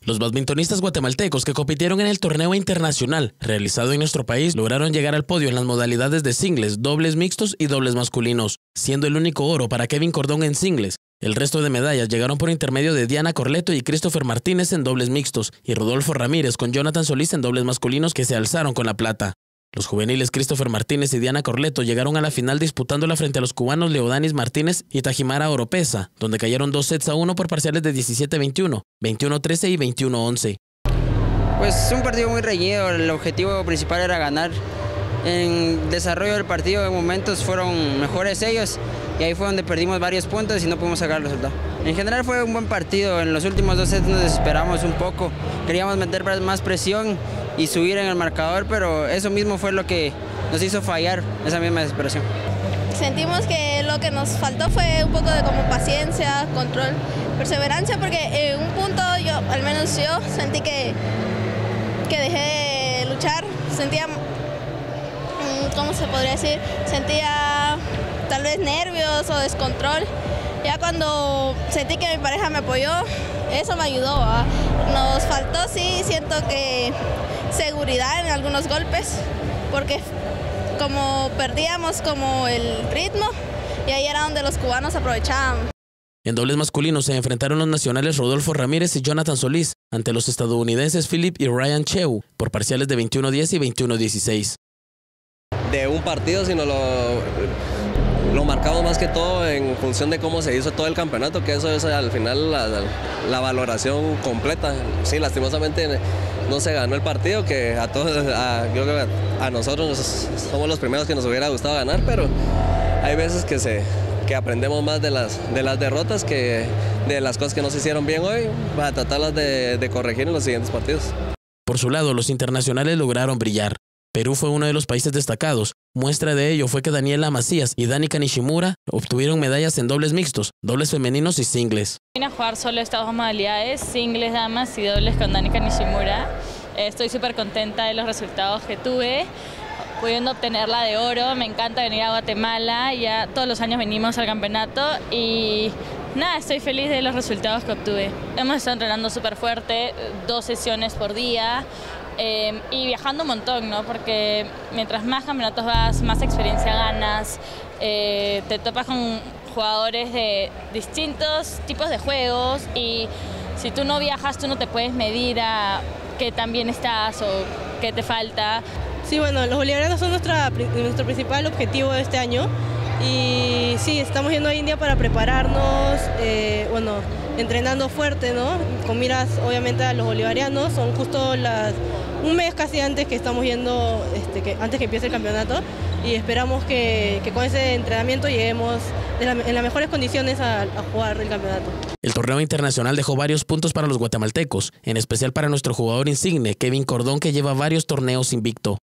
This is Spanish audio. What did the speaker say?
Los badmintonistas guatemaltecos que compitieron en el torneo internacional realizado en nuestro país lograron llegar al podio en las modalidades de singles, dobles mixtos y dobles masculinos, siendo el único oro para Kevin Cordón en singles. El resto de medallas llegaron por intermedio de Diana Corleto y Christopher Martínez en dobles mixtos y Rodolfo Ramírez con Jonathan Solís en dobles masculinos, que se alzaron con la plata. Los juveniles Christopher Martínez y Diana Corleto llegaron a la final disputándola frente a los cubanos Leodanis Martínez y Tajimara Oropesa, donde cayeron 2-1 por parciales de 17-21, 21-13 y 21-11. Pues un partido muy reñido, el objetivo principal era ganar. En desarrollo del partido en momentos fueron mejores ellos y ahí fue donde perdimos varios puntos y no pudimos sacar el resultado. En general fue un buen partido, en los últimos 2 sets nos desesperamos un poco, queríamos meter más presión y subir en el marcador, pero eso mismo fue lo que nos hizo fallar, esa misma desesperación. Sentimos que lo que nos faltó fue un poco de como paciencia, control, perseverancia, porque en un punto al menos yo sentí que dejé de luchar, sentía, ¿cómo se podría decir? Sentía tal vez nervios o descontrol. Ya cuando sentí que mi pareja me apoyó, eso me ayudó. Nos faltó, sí, siento que seguridad en algunos golpes, porque como perdíamos como el ritmo y ahí era donde los cubanos aprovechaban. En dobles masculinos se enfrentaron los nacionales Rodolfo Ramírez y Jonathan Solís ante los estadounidenses Philip y Ryan Cheu por parciales de 21-10 y 21-16. De un partido, sino lo marcamos más que todo en función de cómo se hizo todo el campeonato, que eso es al final la valoración completa. Sí, lastimosamente no se ganó el partido, que a todos, yo creo que a nosotros somos los primeros que nos hubiera gustado ganar, pero hay veces que aprendemos más de las derrotas que de las cosas que no se hicieron bien hoy, para tratarlas de corregir en los siguientes partidos. Por su lado, los internacionales lograron brillar. Perú fue uno de los países destacados. Muestra de ello fue que Daniela Macías y Danica Nishimura obtuvieron medallas en dobles mixtos, dobles femeninos y singles. Vine a jugar solo estas 2 modalidades, singles damas y dobles con Danica Nishimura. Estoy súper contenta de los resultados que tuve, pudiendo obtener la de oro. Me encanta venir a Guatemala, ya todos los años venimos al campeonato y nada, estoy feliz de los resultados que obtuve. Hemos estado entrenando súper fuerte, 2 sesiones por día. Y viajando un montón, ¿no? Porque mientras más campeonatos vas, más experiencia ganas, te topas con jugadores de distintos tipos de juegos y si tú no viajas, tú no te puedes medir a qué tan bien estás o qué te falta. Sí, bueno, los bolivarianos son nuestro principal objetivo de este año y sí, estamos yendo a India para prepararnos, bueno, entrenando fuerte, ¿no? Con miras obviamente a los bolivarianos, son justo un mes casi antes que estamos yendo, antes que empiece el campeonato y esperamos que con ese entrenamiento lleguemos en las mejores condiciones a jugar el campeonato. El torneo internacional dejó varios puntos para los guatemaltecos, en especial para nuestro jugador insigne, Kevin Cordón, que lleva varios torneos invicto.